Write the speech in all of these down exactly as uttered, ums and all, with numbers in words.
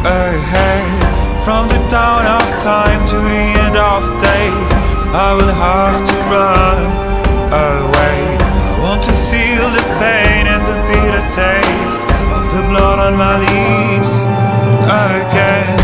ahead. From the dawn of time to the end of days, I will have to run away. I want to feel the pain and the bitter taste of the blood on my lips again.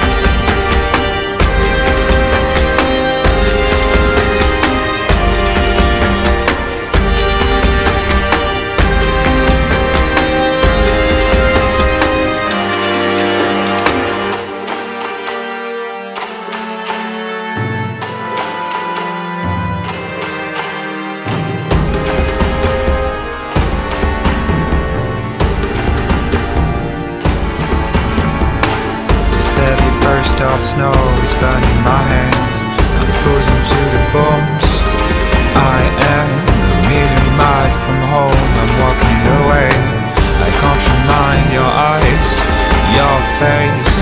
Of snow is burning my hands. I'm frozen to the bones. I am a million miles from home. I'm walking away. I can't remind your eyes, your face.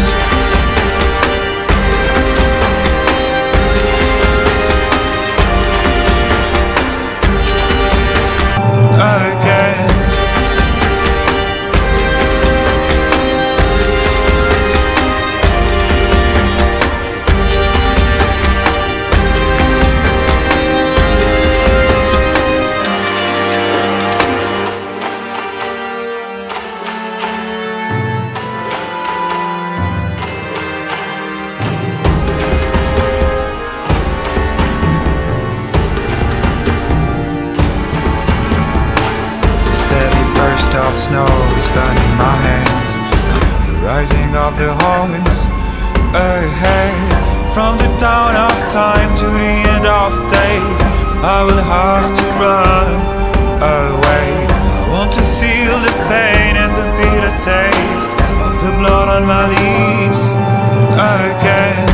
Again. Of snow is burning my hands. The rising of the horns ahead. From the dawn of time to the end of days, I will have to run away. I want to feel the pain and the bitter taste of the blood on my lips again.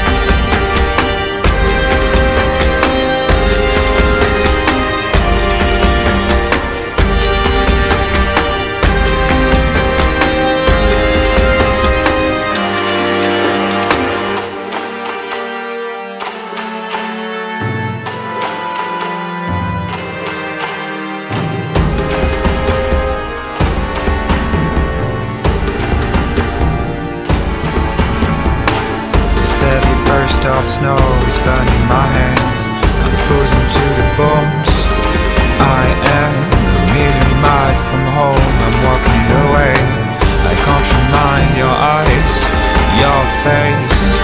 Of snow is burning my hands. I'm frozen to the bones. I am a million miles from home. I'm walking away. I can't remind your eyes, your face.